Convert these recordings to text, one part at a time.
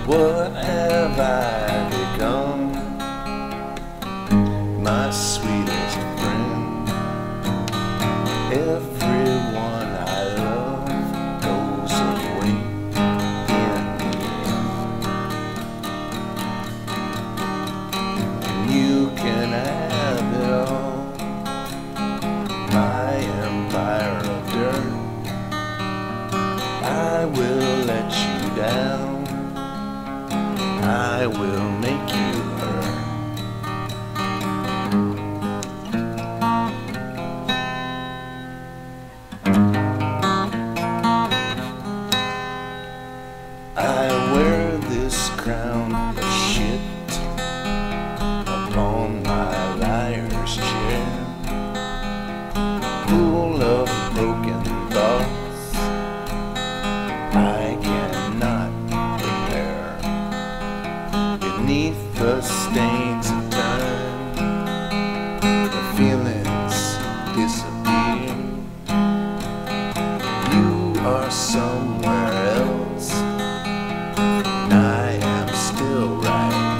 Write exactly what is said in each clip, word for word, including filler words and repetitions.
What have I become? My sweetest friend. Everyone I love goes away in the end. And you can have it all, my empire of dirt. I will let you down, I will make you hurt. I wear this crown of shit upon my liar's chair, full of broken thoughts I cannot repair. Beneath the stains of time, the feelings disappear. You are somewhere else, and I am still right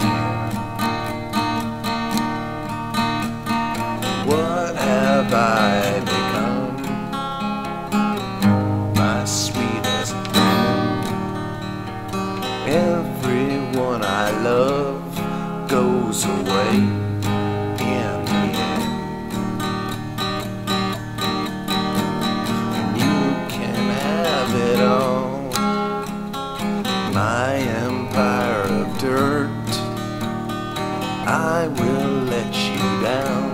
here. What have I become? My sweetest friend. Everyone I love goes away in the end. You can have it all, my empire of dirt. I will let you down,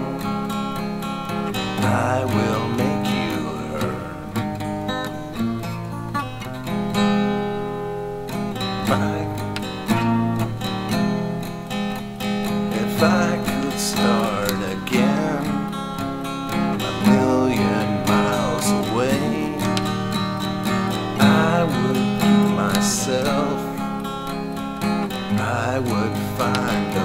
I will make you hurt. My If I could start again, a million miles away, I would give myself, I would find a